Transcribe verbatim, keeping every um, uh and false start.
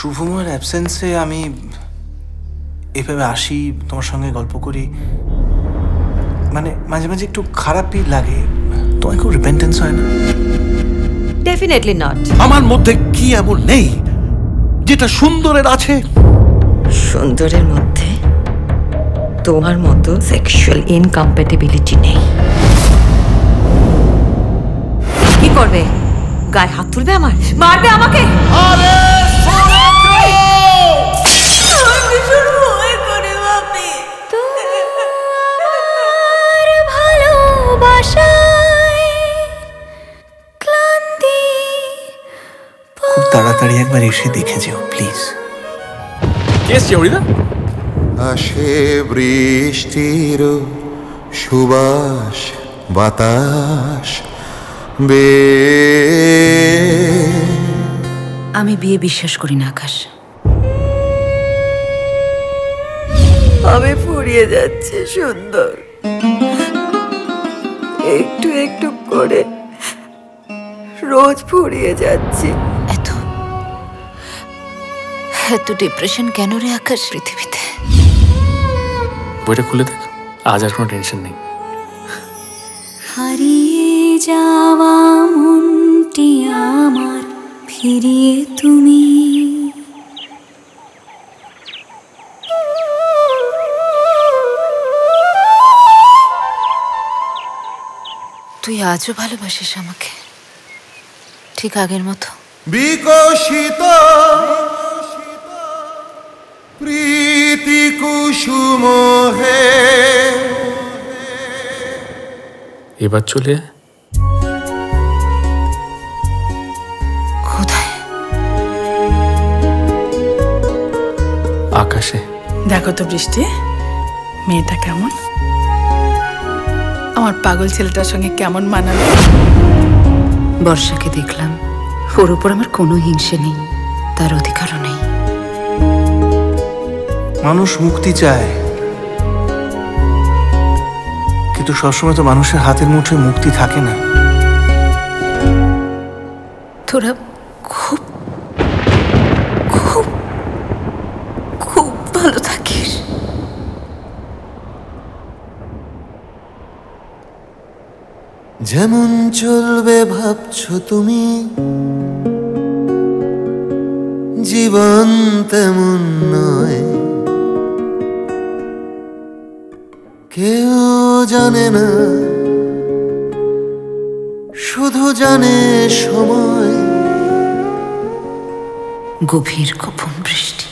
শুভময়ের অ্যাবসেন্সে আমি এভাবে আসি, তোমার সঙ্গে গল্প করি, মানে মাঝে মাঝে একটু খারাপই লাগে। তোমার খুব রিপেন্টেন্স হয় না? Definitely not. আমার মধ্যে কি এমন নেই যেটা সুন্দরের আছে? সুন্দরের মধ্যে তোমার মতো সেক্সুয়াল ইনকম্প্যাটিবিলিটি নেই। কি করবে? গায়ে হাত তুলবে আমার? মারবে আমাকে? আরে খুব তাড়াতাড়ি একবার এসে দেখে যেও প্লিজ। আসে বৃষ্টির সুবাস বাতাস বে। আমি বিয়ে বিশ্বাস করি না আকাশ। আমি ফুরিয়ে যাচ্ছি সুন্দর, একটু একটু করে রোজ ফুরিয়ে যাচ্ছি। এত এত ডিপ্রেশন কেন রে আকাশ পৃথিবীতে? বইটা খুলে দেখ, আজ আর কোনো টেনশন নেই। হারিয়ে যাওয়া মনটি আমার ফিরিয়ে তুমি। তুই আজও ভালোবাসিস আমাকে ঠিক আগের মতো? বিকশিত প্রীতি কুসুম হে। এবার চলে কোথায়? আকাশে। দেখো তো বৃষ্টি, মেয়েটা কেমন, আমার পাগল ছেলেটার সঙ্গে কেমন মানাবে। বর্ষাকে দেখলাম, ওর উপর আমার কোনো হিংসে নেই, তার অধিকারও নেই। মানুষ মুক্তি চায়, কিন্তু সবসময় তো মানুষের হাতের মুঠোয় মুক্তি থাকে না। তোরা খুব খুব খুব ভালো থাকিস। যেমন চলবে ভাবছো তুমি, জীবন তেমন নয়। কেউ জানে না, শুধু জানে সময়। গভীর গোপন বৃষ্টি।